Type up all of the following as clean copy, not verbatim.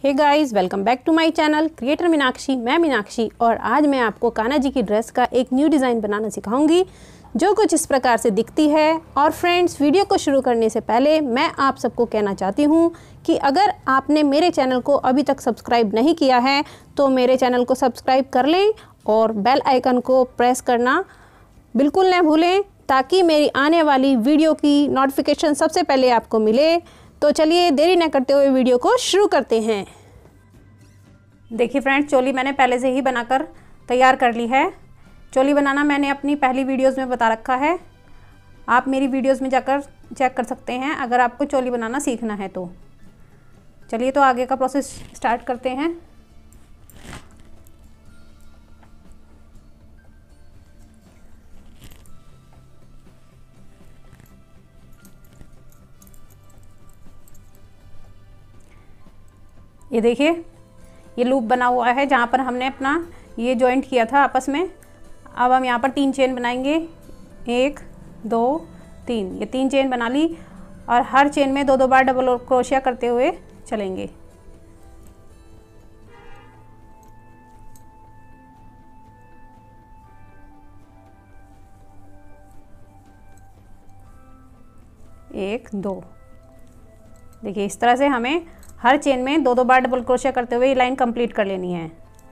Hey guys, welcome back to my channel creator Meenakshi. मैं मीनाक्षी और आज मैं आपको कान्हा जी की ड्रेस का एक न्यू डिज़ाइन बनाना सिखाऊंगी जो कुछ इस प्रकार से दिखती है। और फ्रेंड्स, वीडियो को शुरू करने से पहले मैं आप सबको कहना चाहती हूँ कि अगर आपने मेरे चैनल को अभी तक सब्सक्राइब नहीं किया है तो मेरे चैनल को सब्सक्राइब कर लें और बेल आइकन को प्रेस करना बिल्कुल न भूलें ताकि मेरी आने वाली वीडियो की नोटिफिकेशन सबसे पहले आपको मिले। तो चलिए देरी न करते हुए वीडियो को शुरू करते हैं। देखिए फ्रेंड्स, चोली मैंने पहले से ही बनाकर तैयार कर ली है। चोली बनाना मैंने अपनी पहली वीडियोस में बता रखा है, आप मेरी वीडियोस में जाकर चेक कर सकते हैं अगर आपको चोली बनाना सीखना है तो। चलिए तो आगे का प्रोसेस स्टार्ट करते हैं। ये देखिए, ये लूप बना हुआ है जहाँ पर हमने अपना ये जॉइंट किया था आपस में। अब हम यहाँ पर 3 चेन बनाएंगे, 1 2 3। ये 3 चेन बना ली और हर चेन में 2-2 बार डबल क्रोशिया करते हुए चलेंगे। एक दो, देखिए इस तरह से हमें हर चेन में 2-2 बार डबल क्रोशिया करते हुए ये लाइन कंप्लीट कर लेनी है।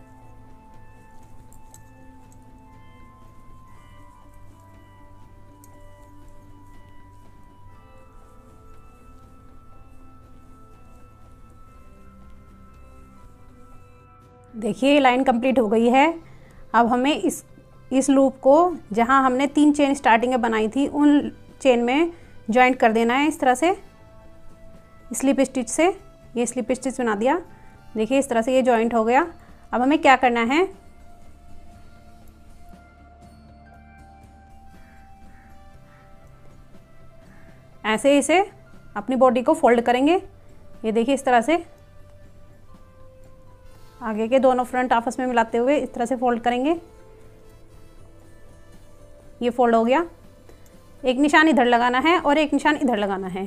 देखिए लाइन कंप्लीट हो गई है। अब हमें इस लूप को जहां हमने 3 चेन स्टार्टिंग में बनाई थी उन चेन में जॉइंट कर देना है इस तरह से स्लिप स्टिच से। ये स्लिप स्टिच बना दिया, देखिए इस तरह से ये जॉइंट हो गया। अब हमें क्या करना है, ऐसे इसे अपनी बॉडी को फोल्ड करेंगे। ये देखिए इस तरह से आगे के दोनों फ्रंट आपस में मिलाते हुए इस तरह से फोल्ड करेंगे। ये फोल्ड हो गया। एक निशान इधर लगाना है और एक निशान इधर लगाना है।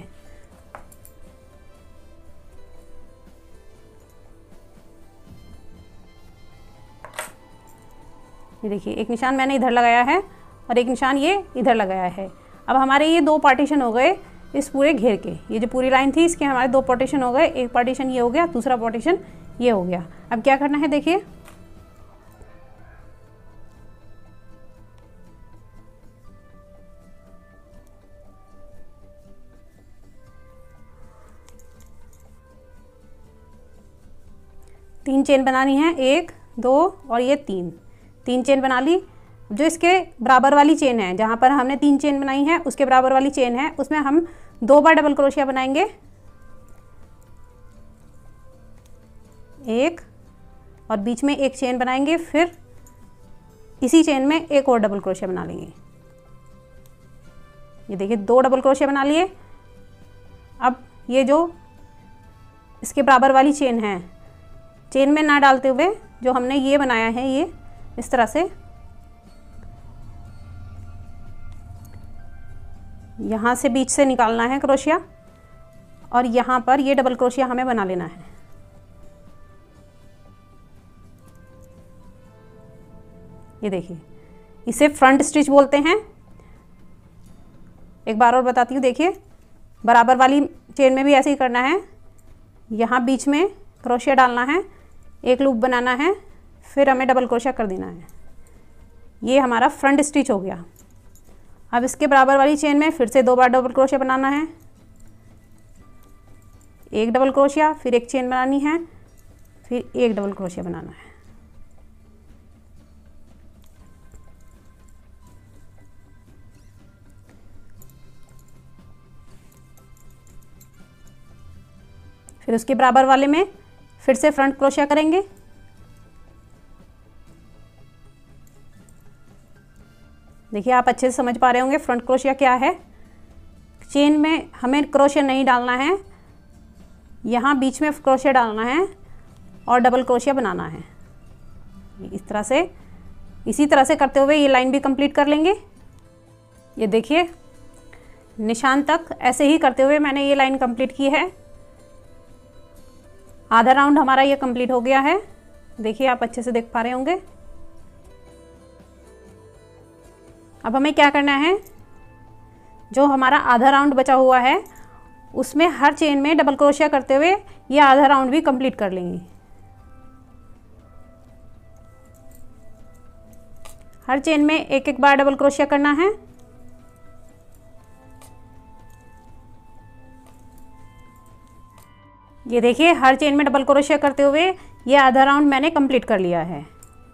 ये देखिए एक निशान मैंने इधर लगाया है और एक निशान ये इधर लगाया है। अब हमारे ये 2 पार्टीशन हो गए इस पूरे घेर के। ये जो पूरी लाइन थी इसके हमारे 2 पार्टीशन हो गए। एक पार्टीशन ये हो गया, दूसरा पार्टीशन ये हो गया। अब क्या करना है, देखिए तीन चेन बनानी है, 1 2 और ये 3 चेन बना ली। जो इसके बराबर वाली चेन है, जहाँ पर हमने 3 चेन बनाई है उसके बराबर वाली चेन है, उसमें हम 2 बार डबल क्रोशिया बनाएंगे। 1 और बीच में एक चेन बनाएंगे, फिर इसी चेन में एक और डबल क्रोशिया बना लेंगे। ये देखिए 2 डबल क्रोशिया बना लिए। अब ये जो इसके बराबर वाली चेन है, चेन में ना डालते हुए जो हमने ये बनाया है, ये इस तरह से यहाँ से बीच से निकालना है क्रोशिया और यहाँ पर ये डबल क्रोशिया हमें बना लेना है। ये देखिए इसे फ्रंट स्टिच बोलते हैं। एक बार और बताती हूँ, देखिए बराबर वाली चेन में भी ऐसे ही करना है। यहाँ बीच में क्रोशिया डालना है, एक लूप बनाना है, फिर हमें डबल क्रोशिया कर देना है। ये हमारा फ्रंट स्टिच हो गया। अब इसके बराबर वाली चेन में फिर से 2 बार डबल क्रोशिया बनाना है, एक डबल क्रोशिया, फिर एक चेन बनानी है, फिर एक डबल क्रोशिया बनाना है। फिर उसके बराबर वाले में फिर से फ्रंट क्रोशिया करेंगे। देखिए आप अच्छे से समझ पा रहे होंगे फ्रंट क्रोशिया क्या है। चेन में हमें क्रोशिया नहीं डालना है, यहाँ बीच में क्रोशिया डालना है और डबल क्रोशिया बनाना है। इस तरह से, इसी तरह से करते हुए ये लाइन भी कंप्लीट कर लेंगे। ये देखिए निशान तक ऐसे ही करते हुए मैंने ये लाइन कंप्लीट की है। आधा राउंड हमारा ये कंप्लीट हो गया है। देखिए आप अच्छे से देख पा रहे होंगे। अब हमें क्या करना है, जो हमारा आधा राउंड बचा हुआ है उसमें हर चेन में डबल क्रोशिया करते हुए ये आधा राउंड भी कंप्लीट कर लेंगे। हर चेन में एक एक बार डबल क्रोशिया करना है। ये देखिए हर चेन में डबल क्रोशिया करते हुए ये आधा राउंड मैंने कंप्लीट कर लिया है।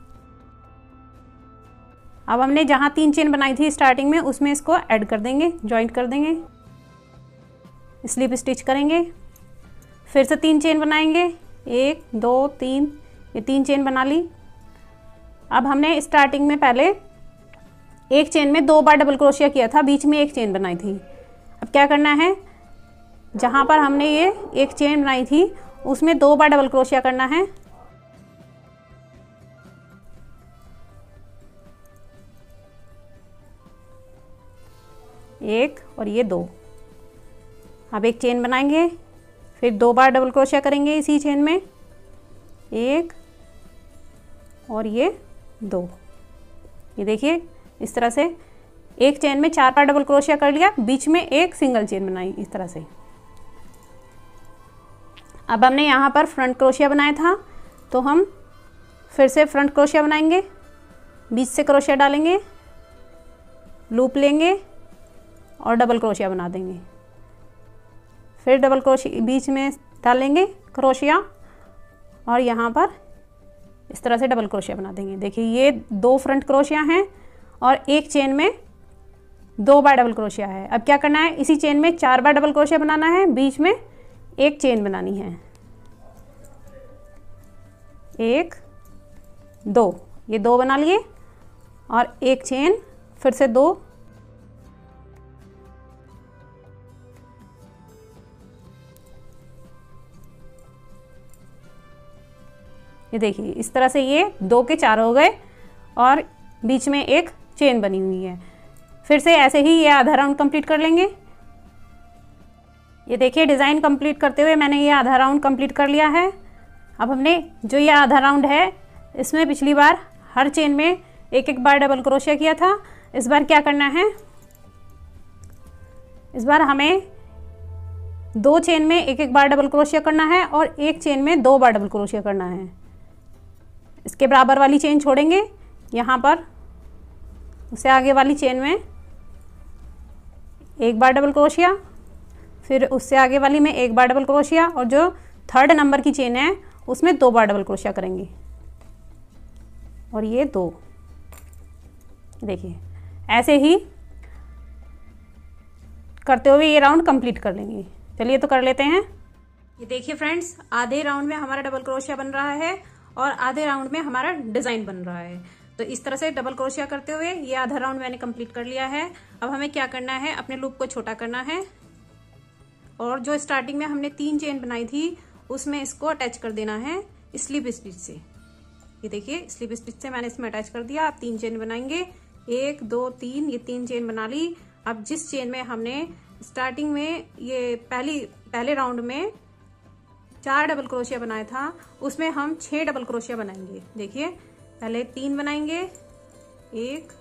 अब हमने जहाँ 3 चेन बनाई थी स्टार्टिंग में उसमें इसको ऐड कर देंगे, जॉइंट कर देंगे, स्लिप स्टिच करेंगे। फिर से 3 चेन बनाएंगे, 1 2 3, ये 3 चेन बना ली। अब हमने स्टार्टिंग में पहले एक चेन में 2 बार डबल क्रोशिया किया था, बीच में एक चेन बनाई थी। अब क्या करना है, जहाँ पर हमने ये एक चेन बनाई थी उसमें 2 बार डबल क्रोशिया करना है। एक और ये 2। अब एक चेन बनाएंगे, फिर 2 बार डबल क्रोशिया करेंगे इसी चेन में, 1 और ये 2। ये देखिए इस तरह से एक चेन में 4 बार डबल क्रोशिया कर लिया, बीच में एक सिंगल चेन बनाई इस तरह से। अब हमने यहाँ पर फ्रंट क्रोशिया बनाया था तो हम फिर से फ्रंट क्रोशिया बनाएंगे, बीच से क्रोशिया डालेंगे, लूप लेंगे और डबल क्रोशिया बना देंगे। फिर डबल क्रोशिया बीच में डालेंगे क्रोशिया और यहाँ पर इस तरह से डबल क्रोशिया बना देंगे। देखिए ये 2 फ्रंट क्रोशिया हैं और एक चेन में 2 बार डबल क्रोशिया है। अब क्या करना है, इसी चेन में 4 बार डबल क्रोशिया बनाना है, बीच में एक चेन बनानी है, 1 2, ये 2 बना लिए और एक चेन, फिर से 2, ये देखिए इस तरह से ये 2 के 4 हो गए और बीच में एक चेन बनी हुई है। फिर से ऐसे ही ये आधा राउंड कंप्लीट कर लेंगे। ये देखिए डिज़ाइन कंप्लीट करते हुए मैंने ये आधा राउंड कंप्लीट कर लिया है। अब हमने जो ये आधा राउंड है इसमें पिछली बार हर चेन में एक एक बार डबल क्रोशिया किया था। इस बार क्या करना है, इस बार हमें 2 चेन में एक एक बार डबल क्रोशिया करना है और एक चेन में 2 बार डबल क्रोशिया करना है। इसके बराबर वाली चेन छोड़ेंगे, यहाँ पर उससे आगे वाली चेन में एक बार डबल क्रोशिया, फिर उससे आगे वाली में एक बार डबल क्रोशिया और जो 3rd नंबर की चेन है उसमें 2 बार डबल क्रोशिया करेंगे और ये 2। देखिए ऐसे ही करते हुए ये राउंड कंप्लीट कर लेंगे। चलिए तो कर लेते हैं। ये देखिए फ्रेंड्स, आधे राउंड में हमारा डबल क्रोशिया बन रहा है और आधे राउंड में हमारा डिजाइन बन रहा है। तो इस तरह से डबल क्रोशिया करते हुए ये आधा राउंड मैंने कंप्लीट कर लिया है। अब हमें क्या करना है, अपने लूप को छोटा करना है और जो स्टार्टिंग में हमने 3 चेन बनाई थी उसमें इसको अटैच कर देना है स्लिप स्टिच से। ये देखिए स्लिप स्टिच से मैंने इसमें अटैच कर दिया। आप 3 चेन बनाएंगे, 1 2 3, ये 3 चेन बना ली। अब जिस चेन में हमने स्टार्टिंग में ये पहले राउंड में 4 डबल क्रोशिया बनाया था उसमें हम 6 डबल क्रोशिया बनाएंगे। देखिए पहले 3 बनाएंगे, 1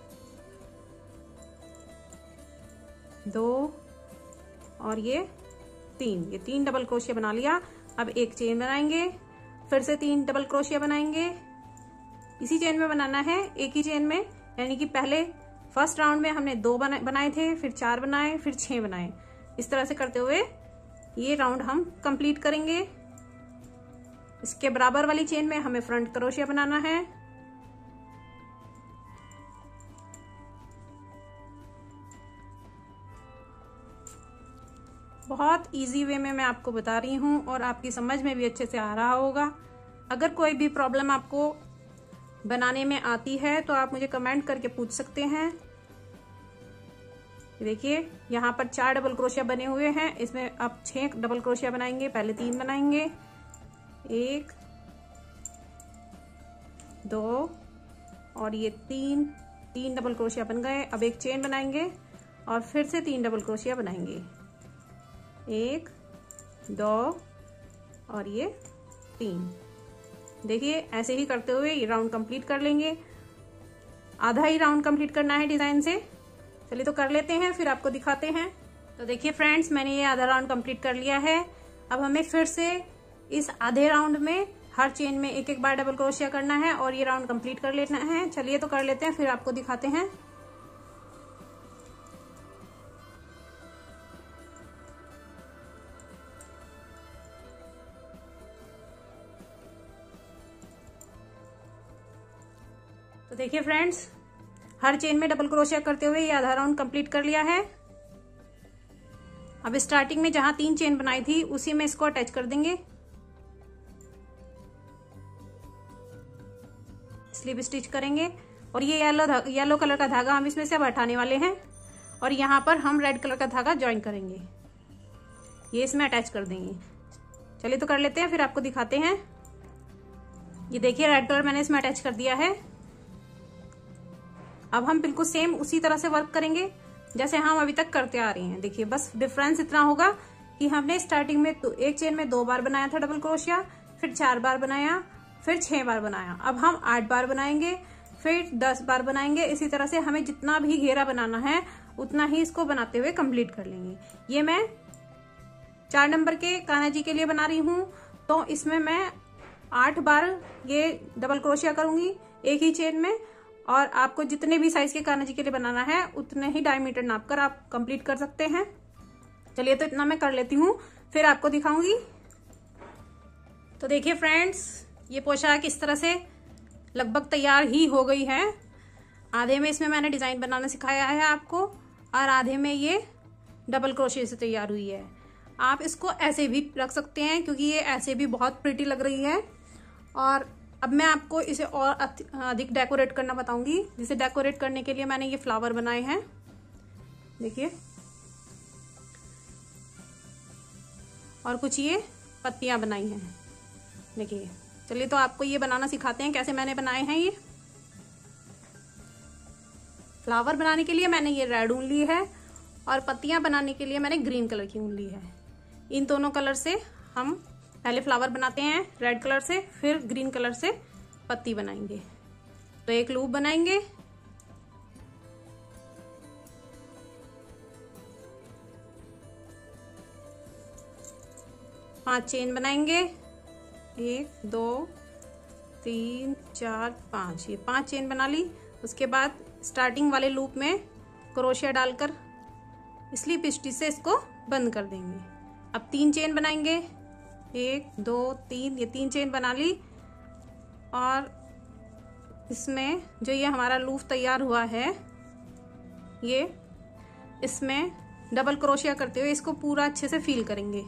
2 और ये 3, ये 3 डबल क्रोशिया बना लिया। अब एक चेन बनाएंगे, फिर से 3 डबल क्रोशिया बनाएंगे। इसी चेन में बनाना है, एक ही चेन में, यानी कि पहले फर्स्ट राउंड में हमने 2 बनाए थे, फिर 4 बनाए, फिर 6 बनाए। इस तरह से करते हुए ये राउंड हम कंप्लीट करेंगे। इसके बराबर वाली चेन में हमें फ्रंट क्रोशिया बनाना है। बहुत इजी वे में मैं आपको बता रही हूँ और आपकी समझ में भी अच्छे से आ रहा होगा। अगर कोई भी प्रॉब्लम आपको बनाने में आती है तो आप मुझे कमेंट करके पूछ सकते हैं। देखिए यहाँ पर 4 डबल क्रोशिया बने हुए हैं, इसमें आप 6 डबल क्रोशिया बनाएंगे। पहले 3 बनाएंगे, 1 2 और ये 3 डबल क्रोशिया बन गए। अब एक चेन बनाएंगे और फिर से 3 डबल क्रोशिया बनाएंगे, 1 2 और ये 3। देखिए ऐसे ही करते हुए ये राउंड कंप्लीट कर लेंगे। आधा ही राउंड कंप्लीट करना है डिजाइन से। चलिए तो कर लेते हैं, फिर आपको दिखाते हैं। तो देखिए फ्रेंड्स, मैंने ये आधा राउंड कंप्लीट कर लिया है। अब हमें फिर से इस आधे राउंड में हर चेन में एक एक बार डबल क्रोशिया करना है और ये राउंड कंप्लीट कर लेना है। चलिए तो कर लेते हैं, फिर आपको दिखाते हैं। तो देखिए फ्रेंड्स, हर चेन में डबल क्रोशिया करते हुए ये आधा राउंड कंप्लीट कर लिया है। अब स्टार्टिंग में जहां 3 चेन बनाई थी उसी में इसको अटैच कर देंगे। स्लीव स्टिच करेंगे और ये येलो कलर का धागा हम इसमें से अब हटाने वाले हैं और यहाँ पर हम रेड कलर का धागा ज्वाइन करेंगे। ये इसमें अटैच कर देंगे। चलिए तो कर लेते हैं, फिर आपको दिखाते हैं। ये देखिए रेड कलर मैंने इसमें अटैच कर दिया है। अब हम बिल्कुल सेम उसी तरह से वर्क करेंगे जैसे हम अभी तक करते आ रहे हैं। देखिए बस डिफरेंस इतना होगा कि हमने स्टार्टिंग में एक चेन में 2 बार बनाया था डबल क्रोशिया, फिर 4 बार बनाया, फिर 6 बार बनाया। अब हम 8 बार बनाएंगे, फिर 10 बार बनाएंगे। इसी तरह से हमें जितना भी घेरा बनाना है उतना ही इसको बनाते हुए कंप्लीट कर लेंगे। ये मैं 4 नंबर के कान्हा जी के लिए बना रही हूँ, तो इसमें मैं 8 बार ये डबल क्रोशिया करूंगी एक ही चेन में। और आपको जितने भी साइज के कान्हा जी के लिए बनाना है उतने ही डायमीटर नापकर आप कंप्लीट कर सकते हैं। चलिए तो इतना मैं कर लेती हूँ, फिर आपको दिखाऊंगी। तो देखिए फ्रेंड्स, ये पोशाक इस तरह से लगभग तैयार ही हो गई है। आधे में इसमें मैंने डिजाइन बनाना सिखाया है आपको और आधे में ये डबल क्रोशिया से तैयार हुई है। आप इसको ऐसे भी रख सकते हैं क्योंकि ये ऐसे भी बहुत प्रिटी लग रही है। और अब मैं आपको इसे और अधिक डेकोरेट करना बताऊंगी। जिसे डेकोरेट करने के लिए मैंने ये फ्लावर बनाए हैं, देखिए, और कुछ ये पत्तियां बनाई हैं, देखिए। चलिए तो आपको ये बनाना सिखाते हैं कैसे मैंने बनाए हैं। ये फ्लावर बनाने के लिए मैंने ये रेड ऊन ली है और पत्तियां बनाने के लिए मैंने ग्रीन कलर की ऊन ली है। इन दोनों कलर से हम पहले फ्लावर बनाते हैं रेड कलर से, फिर ग्रीन कलर से पत्ती बनाएंगे। तो एक लूप बनाएंगे, पांच चेन बनाएंगे, 1 2 3 4 5, ये 5 चेन बना ली। उसके बाद स्टार्टिंग वाले लूप में क्रोशिया डालकर स्लिप स्टिच से इसको बंद कर देंगे। अब 3 चेन बनाएंगे, 1 2 3, ये 3 चेन बना ली। और इसमें जो ये हमारा लूप तैयार हुआ है, ये इसमें डबल क्रोशिया करते हुए इसको पूरा अच्छे से फील करेंगे।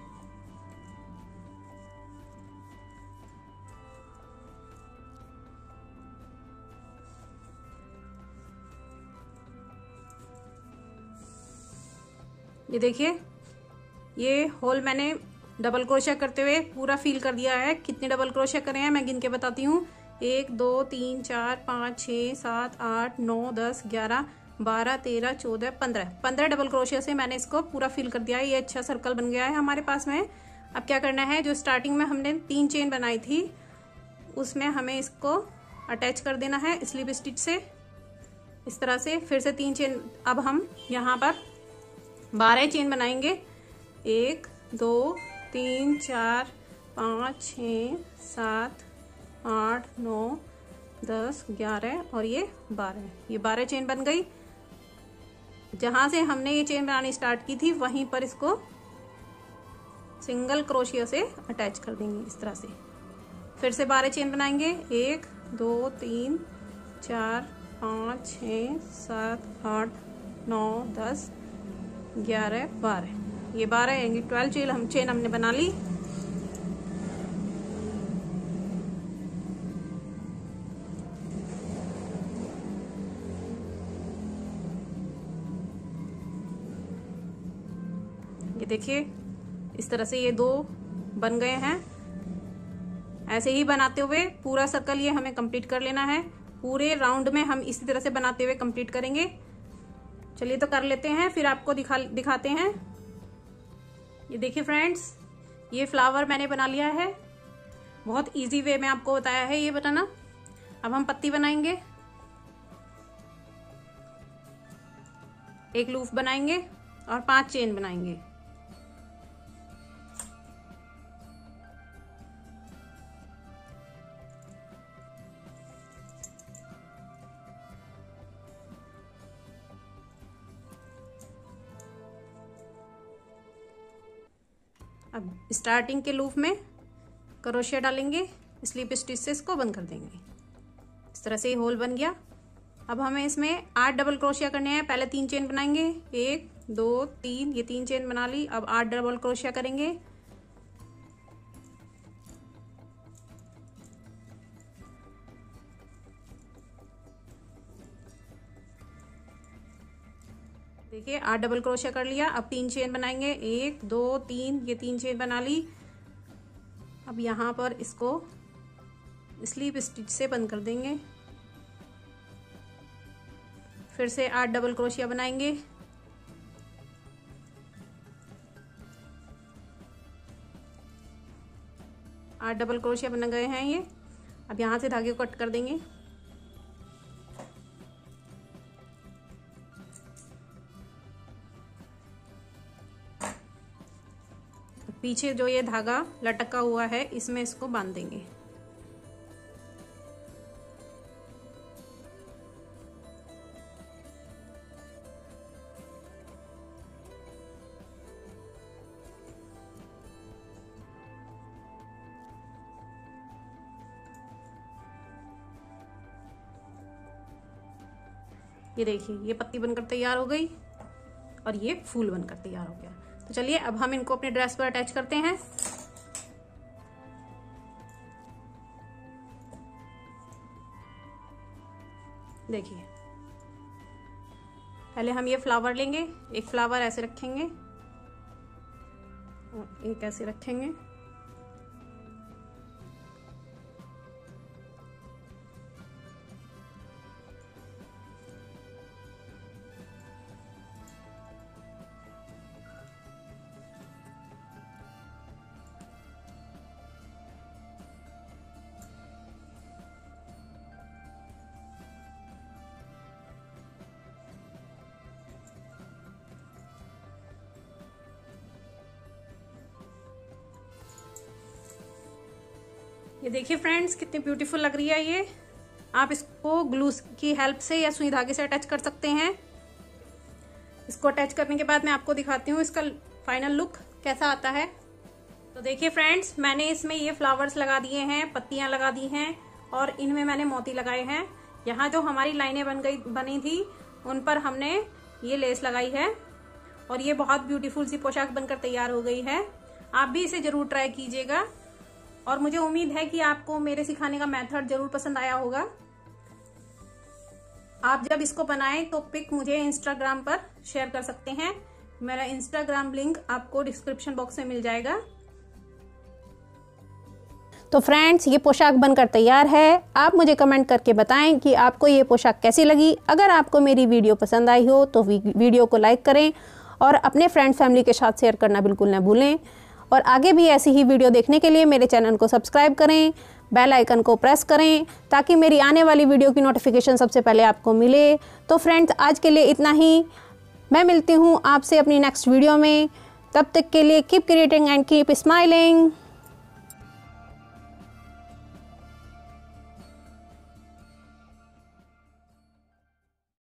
ये देखिए, ये होल मैंने डबल क्रोशिया करते हुए पूरा फील कर दिया है। कितने डबल क्रोशिया करे हैं मैं गिन के बताती हूँ। 1 2 3 4 5 6 7 8 9 10 11 12 13 14 15 डबल क्रोशिया से मैंने इसको पूरा फिल कर दिया है। ये अच्छा सर्कल बन गया है हमारे पास में। अब क्या करना है, जो स्टार्टिंग में हमने 3 चेन बनाई थी उसमें हमें इसको अटैच कर देना है स्लिप स्टिच से, इस तरह से। फिर से 3 चेन, अब हम यहाँ पर 12 चेन बनाएंगे। 1 2 3 4 5 6 7 8 9 10 11 और ये 12, ये 12 चेन बन गई। जहां से हमने ये चेन बनानी स्टार्ट की थी वहीं पर इसको सिंगल क्रोशिया से अटैच कर देंगे इस तरह से। फिर से 12 चेन बनाएंगे। 1 2 3 4 5 6 7 8 9 10 11 12, ये 12 यानी 12 चेन हमने बना ली। ये देखिए, इस तरह से ये 2 बन गए हैं। ऐसे ही बनाते हुए पूरा सर्कल ये हमें कंप्लीट कर लेना है। पूरे राउंड में हम इसी तरह से बनाते हुए कंप्लीट करेंगे। चलिए तो कर लेते हैं, फिर आपको दिखाते हैं। ये देखिए फ्रेंड्स, ये फ्लावर मैंने बना लिया है। बहुत इजी वे में आपको बताया है ये बनाना। अब हम पत्ती बनाएंगे, एक लूप बनाएंगे और 5 चेन बनाएंगे। अब स्टार्टिंग के लूप में क्रोशिया डालेंगे, स्लिप स्टिच से इसको बंद कर देंगे। इस तरह से ही होल बन गया। अब हमें इसमें 8 डबल क्रोशिया करने हैं। पहले 3 चेन बनाएंगे, 1 2 3, ये 3 चेन बना ली। अब 8 डबल क्रोशिया करेंगे। देखिए 8 डबल क्रोशिया कर लिया। अब 3 चेन बनाएंगे, 1 2 3, ये 3 चेन बना ली। अब यहाँ पर इसको स्लीप स्टिच से बंद कर देंगे। फिर से 8 डबल क्रोशिया बनाएंगे। आठ डबल क्रोशिया बन गए हैं ये। अब यहाँ से धागे को कट कर देंगे। पीछे जो ये धागा लटका हुआ है इसमें इसको बांध देंगे। ये देखिए ये पत्ती बनकर तैयार हो गई और ये फूल बनकर तैयार हो गया। तो चलिए अब हम इनको अपने ड्रेस पर अटैच करते हैं। देखिए पहले हम ये फ्लावर लेंगे, एक फ्लावर ऐसे रखेंगे और एक ऐसे रखेंगे। ये देखिए फ्रेंड्स कितनी ब्यूटीफुल लग रही है ये। आप इसको ग्लू की हेल्प से या सुई धागे से अटैच कर सकते हैं। इसको अटैच करने के बाद मैं आपको दिखाती हूँ इसका फाइनल लुक कैसा आता है। तो देखिए फ्रेंड्स मैंने इसमें ये फ्लावर्स लगा दिए हैं, पत्तियां लगा दी हैं और इनमें मैंने मोती लगाए हैं। यहाँ जो हमारी लाइनें बनी थी उन पर हमने ये लेस लगाई है और ये बहुत ब्यूटीफुल सी पोशाक बनकर तैयार हो गई है। आप भी इसे जरूर ट्राई कीजिएगा और मुझे उम्मीद है कि आपको मेरे सिखाने का मेथड जरूर पसंद आया होगा। आप जब इसको बनाएं तो पिक मुझे इंस्टाग्राम पर शेयर कर सकते हैं। मेरा इंस्टाग्राम लिंक आपको डिस्क्रिप्शन बॉक्स में मिल जाएगा। तो फ्रेंड्स ये पोशाक बनकर तैयार है। आप मुझे कमेंट करके बताएं कि आपको ये पोशाक कैसी लगी। अगर आपको मेरी वीडियो पसंद आई हो तो वीडियो को लाइक करें और अपने फ्रेंड फैमिली के साथ शेयर करना बिल्कुल ना भूलें। और आगे भी ऐसी ही वीडियो देखने के लिए मेरे चैनल को सब्सक्राइब करें, बेल आइकन को प्रेस करें ताकि मेरी आने वाली वीडियो की नोटिफिकेशन सबसे पहले आपको मिले। तो फ्रेंड्स आज के लिए इतना ही। मैं मिलती हूँ आपसे अपनी नेक्स्ट वीडियो में। तब तक के लिए keep creating and keep smiling.